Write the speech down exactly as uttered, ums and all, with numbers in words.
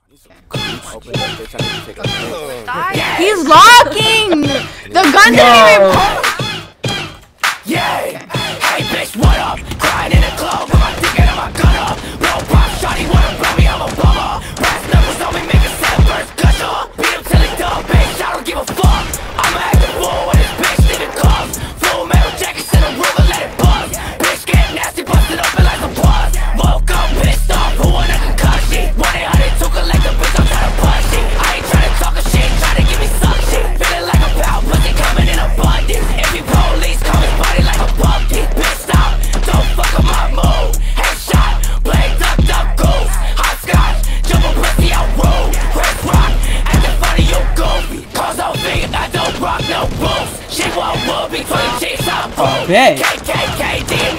He's locking! The gun didn't even pull! Yeah! Hey bitch, what up? Crying in the club with my dick and my gun up. Roll pop, shawty wanna blow me, I'm a bummer. Brass knuckles on me, make a seven burst gusher. Beat him till he done, bitch, I don't give a fuck. I'ma act the fool when this bitch leaving cuffs. Full metal jackets in the room and let it buzz. Bitch get nasty, busted open like a buzz. Woke up pissed off, who wanna concussion? one eight hundred to collect the bitch, I'm tryna punch it. I ain't tryna talk a shit, tryna give me some shit. Feeling like a pound, pussy coming in abundance. If you police, come his body like a pumpkin. Bitch stop, don't fuck up my mood. Headshot, blade duck, duck, goose. Hot scotch, jump a pussy out rude. Chris Rock, acting funny, you goofy. Cause I'm vegan, I don't rock no boots. She won't move between cheeks, I'm boom. K K K, D